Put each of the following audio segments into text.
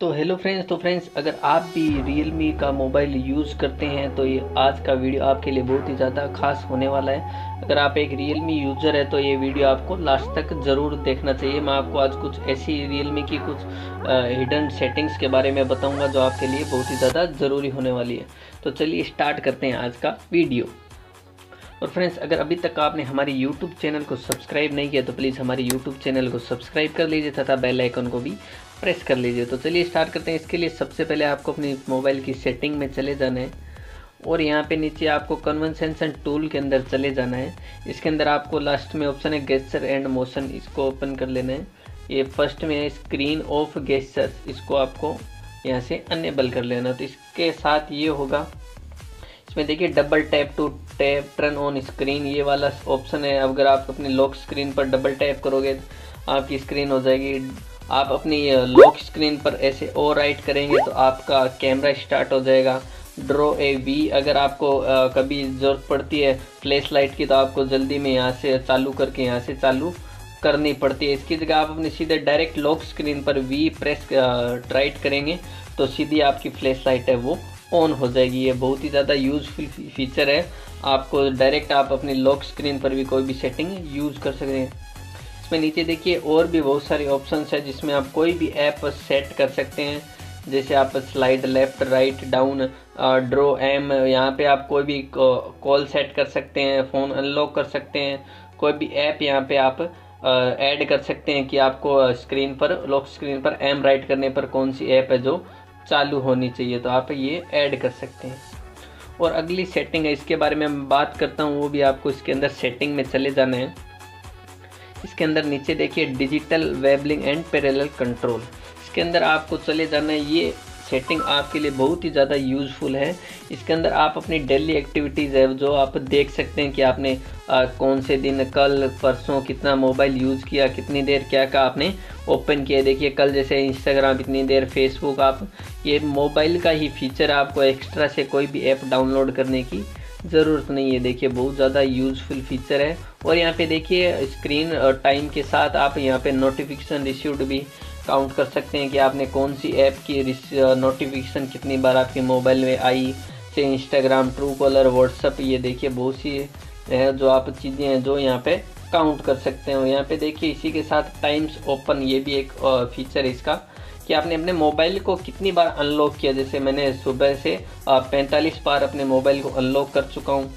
तो hello friends, अगर आप भी Realme का मोबाइल यूज़ करते हैं तो ये आज का वीडियो आपके लिए बहुत ही ज़्यादा खास होने वाला है। अगर आप एक Realme यूज़र है तो ये वीडियो आपको लास्ट तक ज़रूर देखना चाहिए। मैं आपको आज कुछ ऐसी Realme की कुछ हिडन सेटिंग्स के बारे में बताऊंगा जो आपके लिए बहुत ही ज़्यादा ज़रूरी होने वाली है। तो चलिए स्टार्ट करते हैं आज का वीडियो। और फ्रेंड्स, अगर अभी तक आपने हमारी YouTube चैनल को सब्सक्राइब नहीं किया तो प्लीज़ हमारी YouTube चैनल को सब्सक्राइब कर लीजिए तथा बेल आइकन को भी प्रेस कर लीजिए। तो चलिए स्टार्ट करते हैं। इसके लिए सबसे पहले आपको अपनी मोबाइल की सेटिंग में चले जाना है और यहाँ पे नीचे आपको कन्वर्सेशन टूल के अंदर चले जाना है। इसके अंदर आपको लास्ट में ऑप्शन है गेस्चर एंड मोशन, इसको ओपन कर लेना है। ये फर्स्ट में है स्क्रीन ऑफ गेस्चर, इसको आपको यहाँ से अनेबल कर लेना। तो इसके साथ ये होगा, इसमें देखिए double tap to tap turn on screen, ये वाला ऑप्शन है। अगर आप अपनी लॉक स्क्रीन पर डबल टैप करोगे तो आपकी स्क्रीन हो जाएगी। आप अपनी लॉक स्क्रीन पर ऐसे और राइट करेंगे तो आपका कैमरा स्टार्ट हो जाएगा। ड्रॉ ए वी, अगर आपको कभी ज़रूरत पड़ती है फ्लैश लाइट की तो आपको जल्दी में यहाँ से चालू करके यहाँ से चालू करनी पड़ती है। इसकी जगह आप अपने सीधे डायरेक्ट लॉक स्क्रीन पर वी प्रेस राइट करेंगे तो सीधी आपकी फ्लैश लाइट है वो ऑन हो जाएगी। ये बहुत ही ज़्यादा यूज़फुल फीचर है। आपको डायरेक्ट आप अपनी लॉक स्क्रीन पर भी कोई भी सेटिंग यूज़ कर सकते हैं। इसमें नीचे देखिए और भी बहुत सारे ऑप्शंस है जिसमें आप कोई भी ऐप सेट कर सकते हैं। जैसे आप slide left right down draw M, यहाँ पे आप कोई भी कॉल सेट कर सकते हैं, फ़ोन अनलॉक कर सकते हैं, कोई भी ऐप यहाँ पे आप ऐड कर सकते हैं कि आपको स्क्रीन पर लॉक स्क्रीन पर एम राइट करने पर कौन सी ऐप है जो चालू होनी चाहिए, तो आप ये ऐड कर सकते हैं। और अगली सेटिंग है, इसके बारे में मैं बात करता हूँ, वो भी आपको इसके अंदर सेटिंग में चले जाना है। इसके अंदर नीचे देखिए डिजिटल वेबलिंग एंड पैरेलल कंट्रोल, इसके अंदर आपको चले जाना है। ये सेटिंग आपके लिए बहुत ही ज़्यादा यूज़फुल है। इसके अंदर आप अपनी डेली एक्टिविटीज़ है जो आप देख सकते हैं कि आपने कौन से दिन, कल परसों कितना मोबाइल यूज़ किया, कितनी देर क्या क्या आपने ओपन किया। देखिए कल जैसे इंस्टाग्राम इतनी देर, फेसबुक, आप ये मोबाइल का ही फीचर, आपको एक्स्ट्रा से कोई भी ऐप डाउनलोड करने की ज़रूरत नहीं है। देखिए बहुत ज़्यादा यूज़फुल फीचर है। और यहाँ पे देखिए स्क्रीन टाइम के साथ आप यहाँ पे नोटिफिकेशन रिसीव्ड भी काउंट कर सकते हैं कि आपने कौन सी ऐप की नोटिफिकेशन कितनी बार आपके मोबाइल में आई, से इंस्टाग्राम, ट्रू कॉलर, व्हाट्सअप, ये देखिए बहुत सी है जो आप चीज़ें हैं जो यहाँ पे काउंट कर सकते हैं। यहाँ पे देखिए इसी के साथ टाइम्स ओपन, ये भी एक फीचर है इसका कि आपने अपने मोबाइल को कितनी बार अनलॉक किया। जैसे मैंने सुबह से 45 बार अपने मोबाइल को अनलॉक कर चुका हूँ,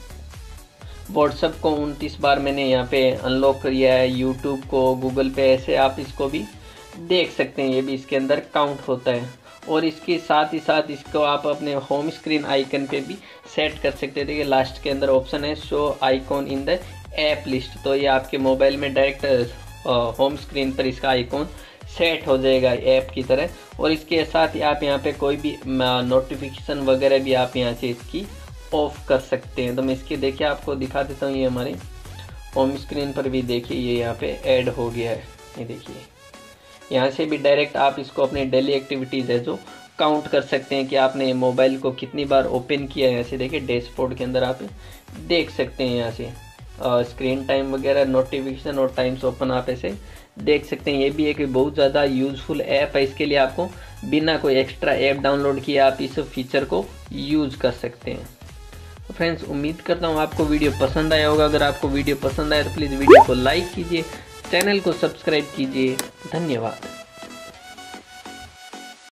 व्हाट्सअप को 29 बार मैंने यहाँ पे अनलॉक किया है, यूट्यूब को, गूगल पे, ऐसे आप इसको भी देख सकते हैं। ये भी इसके अंदर काउंट होता है। और इसके साथ ही साथ इसको आप अपने होम स्क्रीन आइकन पे भी सेट कर सकते हैं। देखिए लास्ट के अंदर ऑप्शन है show icon in the app list, तो ये आपके मोबाइल में डायरेक्ट होम स्क्रीन पर इसका आइकॉन सेट हो जाएगा ऐप की तरह। और इसके साथ ही आप यहाँ पे कोई भी नोटिफिकेशन वगैरह भी आप यहाँ से इसकी ऑफ कर सकते हैं। तो मैं इसकी देखिए आपको दिखा देता हूँ। ये हमारे होम स्क्रीन पर भी देखिए ये यहाँ पे ऐड हो गया है। ये देखिए यहाँ से भी डायरेक्ट आप इसको अपनी डेली एक्टिविटीज़ है जो काउंट कर सकते हैं कि आपने मोबाइल को कितनी बार ओपन किया है। यहाँ से देखिए डैशबोर्ड के अंदर आप देख सकते हैं, यहाँ से स्क्रीन टाइम वगैरह, नोटिफिकेशन और टाइम्स ओपन आप ऐसे देख सकते हैं। ये भी एक बहुत ज़्यादा यूज़फुल ऐप है। इसके लिए आपको बिना कोई एक्स्ट्रा ऐप डाउनलोड किए आप इस फीचर को यूज़ कर सकते हैं। तो फ्रेंड्स, उम्मीद करता हूँ आपको वीडियो पसंद आया होगा। अगर आपको वीडियो पसंद आया तो प्लीज़ वीडियो को लाइक कीजिए, चैनल को सब्सक्राइब कीजिए। धन्यवाद।